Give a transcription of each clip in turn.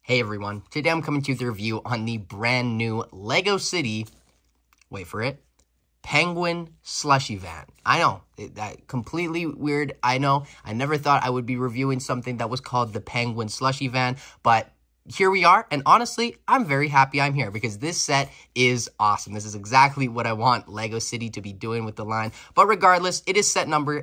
Hey everyone, today I'm coming to you with a review on the brand new LEGO City, wait for it, Penguin Slushy Van. I know, that completely weird, I know. I never thought I would be reviewing something that was called the Penguin Slushy Van, but here we are, and honestly, I'm very happy I'm here because this set is awesome. This is exactly what I want LEGO City to be doing with the line. But regardless, it is set number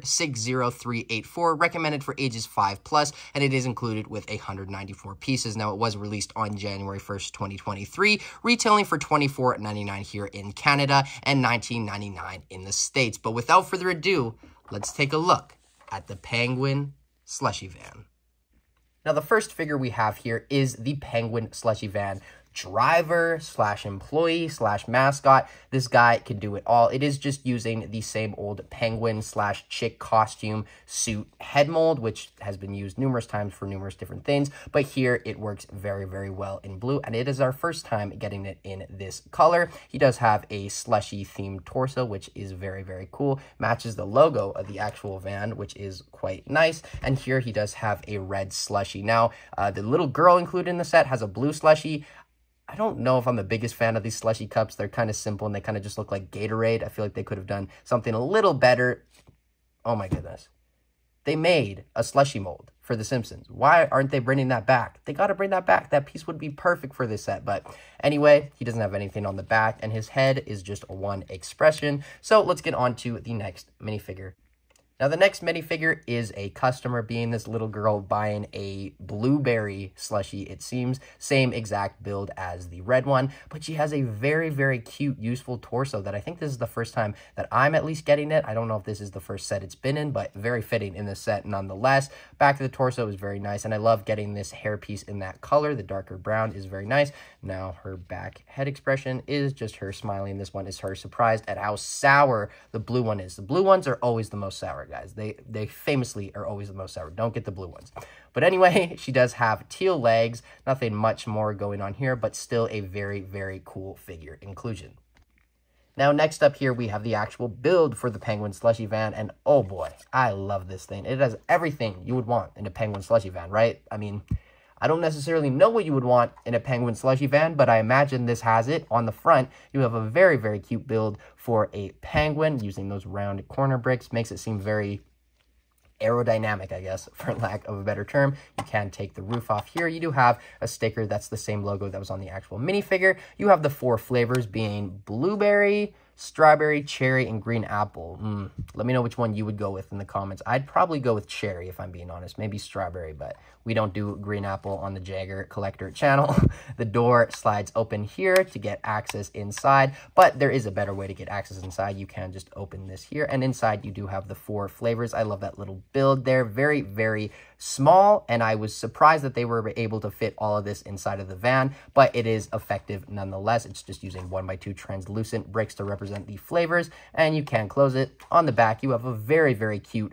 60384, recommended for ages 5+, and it is included with 194 pieces. Now, it was released on January 1st, 2023, retailing for $24.99 here in Canada and $19.99 in the States. But without further ado, let's take a look at the Penguin Slushy Van. Now, the first figure we have here is the Penguin Slushy Van driver slash employee slash mascot. This guy can do it all. It is just using the same old penguin slash chick costume suit head mold, which has been used numerous times for numerous different things. But here it works very, very well in blue. And it is our first time getting it in this color. He does have a slushy themed torso, which is very, very cool. Matches the logo of the actual van, which is quite nice. And here he does have a red slushy. Now, the little girl included in the set has a blue slushy. I don't know if I'm the biggest fan of these slushy cups. They're kind of simple and they kind of just look like Gatorade. I feel like they could have done something a little better. Oh my goodness. They made a slushy mold for The Simpsons. Why aren't they bringing that back? They got to bring that back. That piece would be perfect for this set. But anyway, he doesn't have anything on the back and his head is just one expression. So let's get on to the next minifigure. Now, the next minifigure is a customer, being this little girl buying a blueberry slushie, it seems. Same exact build as the red one, but she has a very, very cute, useful torso that I think this is the first time that I'm at least getting it. I don't know if this is the first set it's been in, but very fitting in this set nonetheless. Back to the torso is very nice, and I love getting this hairpiece in that color. The darker brown is very nice. Now, her back head expression is just her smiling. This one is her surprised at how sour the blue one is. The blue ones are always the most sour, guys. They famously are always the most sour. Don't get the blue ones. But anyway, she does have teal legs. Nothing much more going on here, but still a very, very cool figure inclusion. Now, next up here, we have the actual build for the Penguin Slushy Van, and oh boy, I love this thing. It has everything you would want in a Penguin Slushy Van, right? I mean, I don't necessarily know what you would want in a Penguin Slushy Van, but I imagine this has it. On the front, you have a very, very cute build for a penguin using those round corner bricks. Makes it seem very aerodynamic, I guess, for lack of a better term. You can take the roof off here. You do have a sticker that's the same logo that was on the actual minifigure. You have the 4 flavors being blueberry, strawberry, cherry, and green apple. Let me know which one you would go with in the comments. I'd probably go with cherry if I'm being honest. Maybe strawberry, but we don't do green apple on the Jagger Collector channel. The door slides open here to get access inside, but there is a better way to get access inside. You can just open this here, and inside you do have the 4 flavors. I love that little build there. Very, very small, and I was surprised that they were able to fit all of this inside of the van, but it is effective nonetheless. It's just using 1x2 translucent bricks to represent the flavors, and you can close it. On the back, you have a very, very cute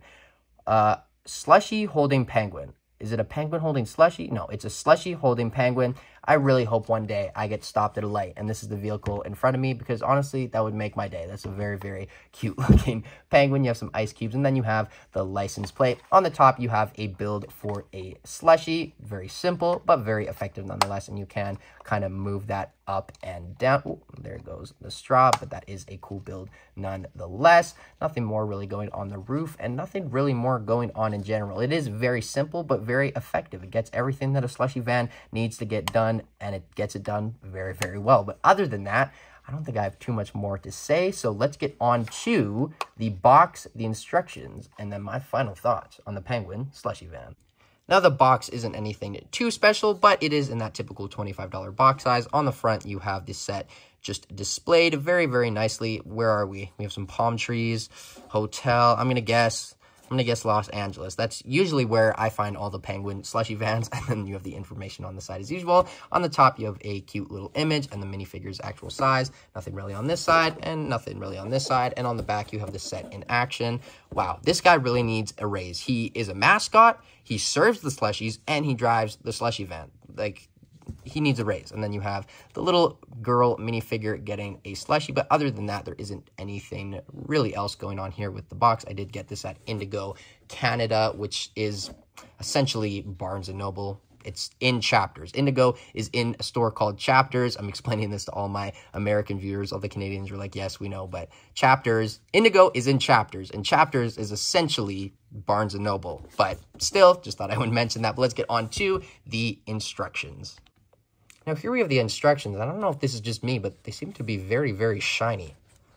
slushy holding penguin. Is it a penguin holding slushy? No, it's a slushy holding penguin. I really hope one day I get stopped at a light and this is the vehicle in front of me, because honestly, that would make my day. That's a very, very cute looking penguin. You have some ice cubes, and then you have the license plate. On the top, you have a build for a slushy. Very simple, but very effective nonetheless, and you can kind of move that up and down. Ooh, there goes the straw, but that is a cool build nonetheless. Nothing more really going on the roof, and nothing really more going on in general. It is very simple, but very effective. It gets everything that a slushy van needs to get done, and it gets it done very, very well. But other than that, I don't think I have too much more to say, so let's get on to the box, the instructions, and then my final thoughts on the Penguin Slushy Van. Now, the box isn't anything too special, but it is in that typical $25 box size. On the front, you have this set just displayed very, very nicely. Where are we? We have some palm trees, hotel. I'm going to guess Los Angeles. That's usually where I find all the Penguin Slushy Vans, and then you have the information on the side as usual. On the top, you have a cute little image and the minifigure's actual size. Nothing really on this side, and nothing really on this side. And on the back, you have the set in action. Wow, this guy really needs a raise. He is a mascot, he serves the slushies, and he drives the slushy van. Like, he needs a raise. And then you have the little girl minifigure getting a slushie, but other than that, there isn't anything really else going on here with the box. I did get this at Indigo Canada, which is essentially Barnes & Noble. It's in Chapters. Indigo is in a store called Chapters. I'm explaining this to all my American viewers. All the Canadians are like, yes, we know, but Chapters, Indigo is in Chapters, and Chapters is essentially Barnes & Noble. But still, just thought I would mention that. But let's get on to the instructions. Now, here we have the instructions. I don't know if this is just me, but they seem to be very, very shiny.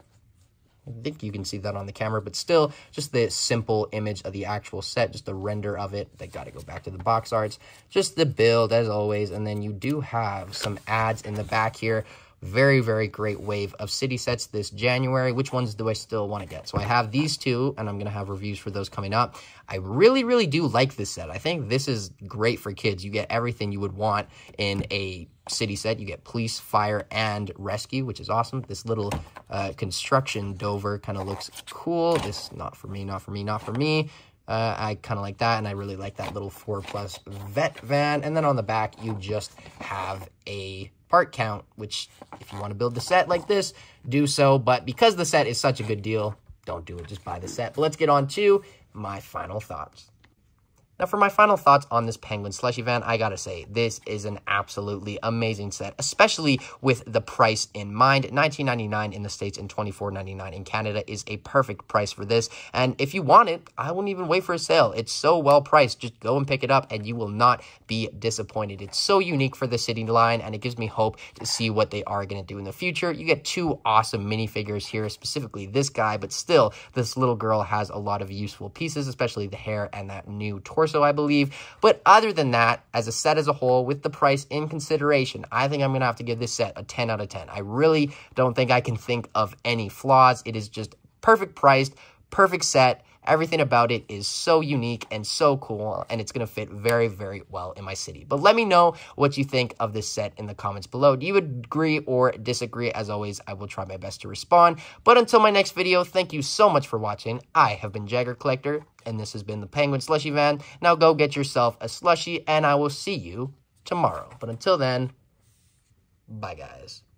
I think you can see that on the camera, but still, just the simple image of the actual set, just the render of it. They got to go back to the box arts. Just the build, as always, and then you do have some ads in the back here. Very, very great wave of city sets this January. Which ones do I still want to get? So I have these two, and I'm going to have reviews for those coming up. I really, really do like this set. I think this is great for kids. You get everything you would want in a city set. You get police, fire, and rescue, which is awesome. This little construction Dover kind of looks cool. This, not for me, not for me, not for me. I kind of like that, and I really like that little 4+ vet van. And then on the back, you just have a part count, which if you want to build the set like this, do so. But because the set is such a good deal, don't do it. Just buy the set. But let's get on to my final thoughts. Now, for my final thoughts on this Penguin Slushy Van, I gotta say, this is an absolutely amazing set, especially with the price in mind. $19.99 in the States and $24.99 in Canada is a perfect price for this. And if you want it, I wouldn't even wait for a sale. It's so well priced. Just go and pick it up and you will not be disappointed. It's so unique for the city line, and it gives me hope to see what they are going to do in the future. You get two awesome minifigures here, specifically this guy, but still, this little girl has a lot of useful pieces, especially the hair and that new torso, I believe. But other than that, as a set as a whole, with the price in consideration, I think I'm going to have to give this set a 10 out of 10. I really don't think I can think of any flaws. It is just perfect priced, perfect set. Everything about it is so unique and so cool, and it's going to fit very, very well in my city. But let me know what you think of this set in the comments below. Do you agree or disagree? As always, I will try my best to respond. But until my next video, thank you so much for watching. I have been Jagger Collector, and this has been the Penguin Slushy Van. Now go get yourself a slushie, and I will see you tomorrow. But until then, bye, guys.